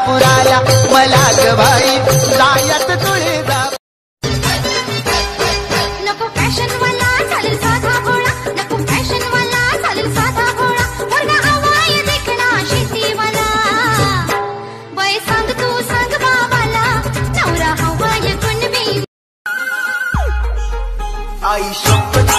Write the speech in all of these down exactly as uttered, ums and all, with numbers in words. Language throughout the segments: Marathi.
तुळजापुराला मला ग बाई जायत तुळजा. नको फॅशन वाला चालेल साधा भोळा, नको फॅशन वाला चालेल साधा भोळा, मुलगा हवाय देखना शेतीवाला. बाई सांग तू सांग बाबाला नवरा हवाय कुणबी. आई शपथ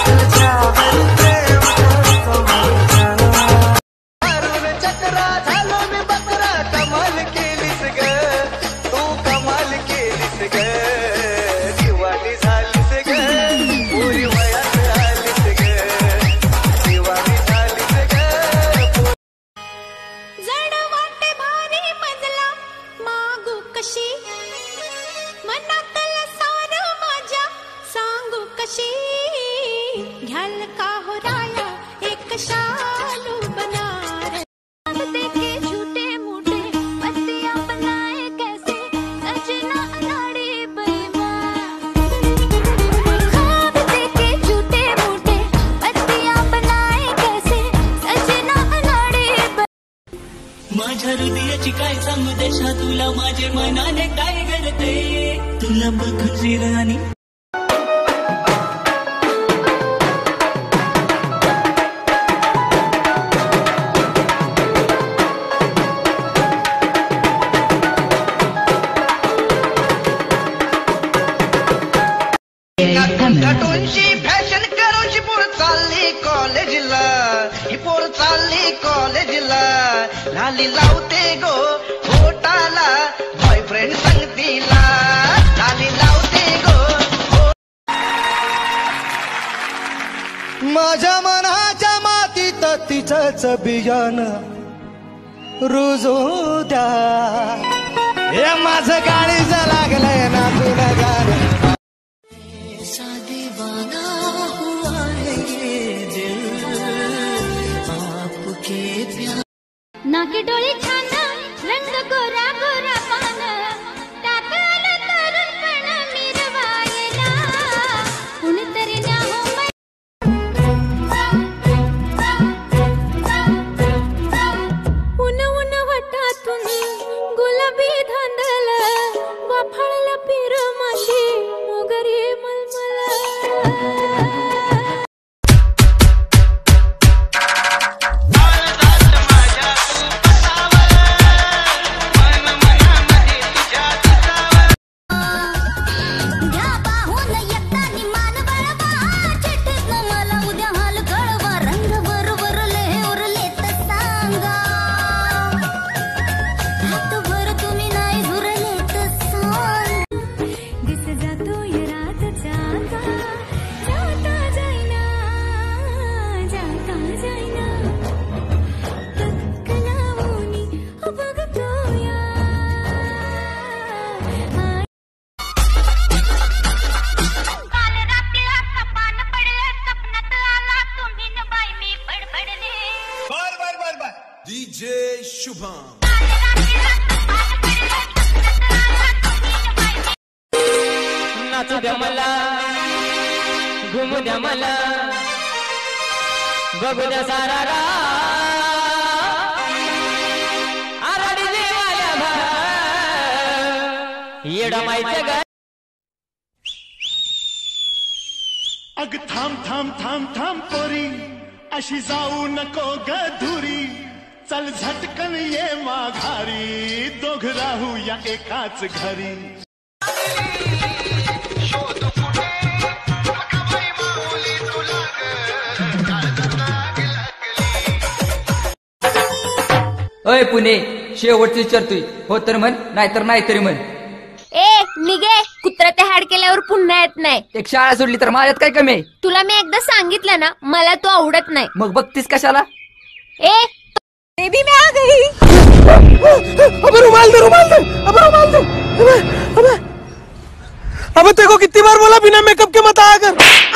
चक्रा झालो मी बकरा, कमाल केलीस ग तू कमाल केलीस ग. दिवाळी झालीस ग पुरी वयात आलीस ग, दिवाळी झालीस ग. जड वाटे भारी मजला मागू कशी, मनातलं सार माझ्या सांगू कशी. घ्याल का हो राया एक शालू बनार, देखे झूठे मूठे पत्तियां बनाए कैसे सजना अनाड़ी बेईमान. ख्वाब देखे झूठे मूठे पत्तियां बनाए कैसे सजना अनाड़ी बेईमान. माझ्या हृदयाची काय सांगू देशा तुला, माझे मनाने काय घडते तुला बघून राणी. कटूनची फॅशन करूनची पोर चालली कॉलेजला, ही पोर चालली कॉलेजला. लाली लावते गो होटाला बॉयफ्रेंड संगतीला, लाली लावते गो. माझ्या मनाच्या मातीत तिचंच बियाण रुजू द्या. हे माझं गाडीच लागलंय ना तुला गाणं. दीवाना हुआ है ये दिल आपके प्यार. नाकी डोळी छान रंग गोरा गोरा पान, त्यात आलं तरुणपण मिरवायला कुणीतरी न्याहो मै. उन उन वाटातून गुलाबी धांदल, वाफाळला पिर माशी मोगरी मलमला. डीजे शुभम. नाचू द्या मला, घुमू द्या मला, बघू द्या सारा आराडी देवाल्या भा येडा माईचं ग. अग थांब थांब थांब थांब पोरी, अशी जाऊ नको ग धुरी. चल झटकन ये माघारी, दोघ राहू या एकाच घरी. अय पुणे, शेवटची विचारतोय, हो तर म्हण नाहीतर नाहीतरी म्हण. ए निघे, कुत्रा ते हाड केल्यावर पुन्हा येत नाही. एक शाळा सोडली तर माझ्यात काय कमी आहे? तुला मी एकदा सांगितलं ना, मला तो आवडत नाही. मग बघतीस कशाला? ए बेबी मैं आ गई. अबे रुमाल दे, रुमाल दे, अबे रुमाल दे. अबे अबे अबे तेरे को कितनी बार बोला बिना मेकअप के मत आया कर.